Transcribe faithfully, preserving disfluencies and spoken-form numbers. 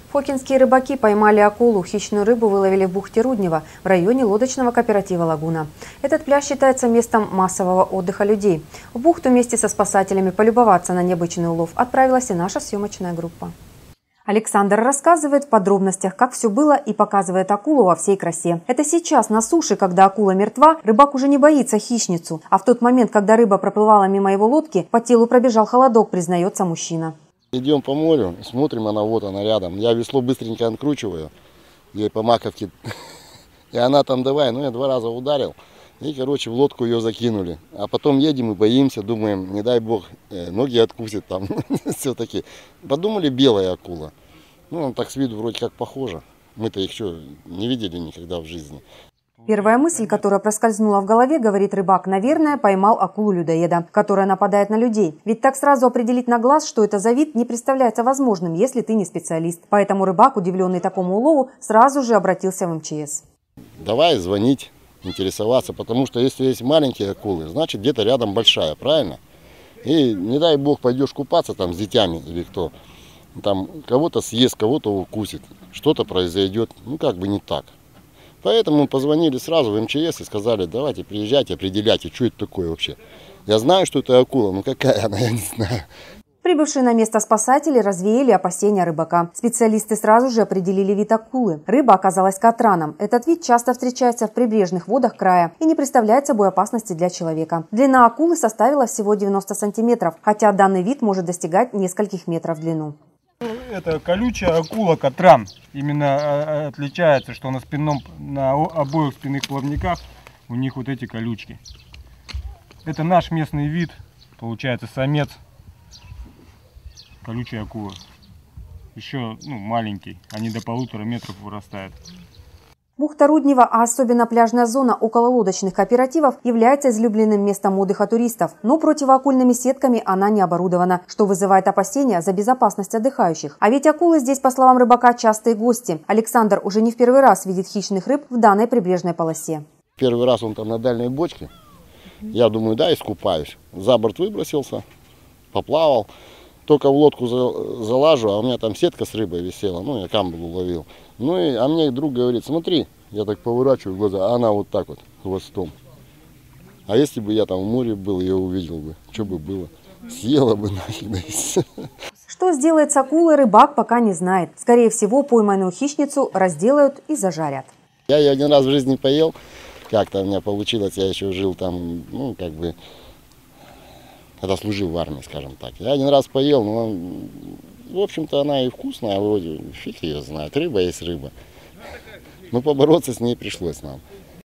Фокинские рыбаки поймали акулу. Хищную рыбу выловили в бухте Руднева в районе лодочного кооператива «Лагуна». Этот пляж считается местом массового отдыха людей. В бухту вместе со спасателями полюбоваться на необычный улов отправилась и наша съемочная группа. Александр рассказывает в подробностях, как все было, и показывает акулу во всей красе. Это сейчас на суше, когда акула мертва, рыбак уже не боится хищницу. А в тот момент, когда рыба проплывала мимо его лодки, по телу пробежал холодок, признается мужчина. Идем по морю, смотрим, она вот она рядом. Я весло быстренько откручиваю, ей по маковке. И она там давай, ну я два раза ударил. И, короче, в лодку ее закинули. А потом едем и боимся, думаем, не дай бог, ноги откусит там. Все-таки. Подумали, белая акула. Ну, он так с виду вроде как похожа. Мы-то их что, не видели никогда в жизни. Первая мысль, которая проскользнула в голове, говорит рыбак, наверное, поймал акулу-людоеда, которая нападает на людей. Ведь так сразу определить на глаз, что это за вид, не представляется возможным, если ты не специалист. Поэтому рыбак, удивленный такому улову, сразу же обратился в эм че эс. Давай звонить, интересоваться, потому что если есть маленькие акулы, значит где-то рядом большая, правильно? И не дай бог пойдешь купаться там с детьми или кто, там кого-то съест, кого-то укусит, что-то произойдет, ну как бы не так. Поэтому мы позвонили сразу в эм че эс и сказали, давайте приезжайте, определяйте, что это такое вообще. Я знаю, что это акула, но какая она, я не знаю. Прибывшие на место спасатели развеяли опасения рыбака. Специалисты сразу же определили вид акулы. Рыба оказалась катраном. Этот вид часто встречается в прибрежных водах края и не представляет собой опасности для человека. Длина акулы составила всего девяносто сантиметров, хотя данный вид может достигать нескольких метров в длину. Это колючая акула катран. Именно отличается, что на спинном, на обоих спинных плавниках у них вот эти колючки. Это наш местный вид, получается самец колючая акула. Еще ну, маленький, они до полутора метров вырастают. Бухта Руднева, а особенно пляжная зона около лодочных кооперативов, является излюбленным местом отдыха туристов. Но противоакульными сетками она не оборудована, что вызывает опасения за безопасность отдыхающих. А ведь акулы здесь, по словам рыбака, частые гости. Александр уже не в первый раз видит хищных рыб в данной прибрежной полосе. Первый раз он там на дальней бочке. Я думаю, да, искупаюсь. За борт выбросился, поплавал. Только в лодку залажу, а у меня там сетка с рыбой висела, ну, я камбалу ловил. Ну, и, а мне друг говорит, смотри, я так поворачиваю глаза, а она вот так вот, хвостом. А если бы я там в море был, я увидел бы, что бы было, съела бы нафиг, да и все. Что сделает с акулой, рыбак пока не знает. Скорее всего, пойманную хищницу разделают и зажарят. Я ее один раз в жизни поел, как-то у меня получилось, я еще жил там, ну, как бы... Когда служил в армии, скажем так. Я один раз поел, но, в общем-то, она и вкусная, а вроде фиг ее знает. Рыба есть рыба. Но побороться с ней пришлось нам.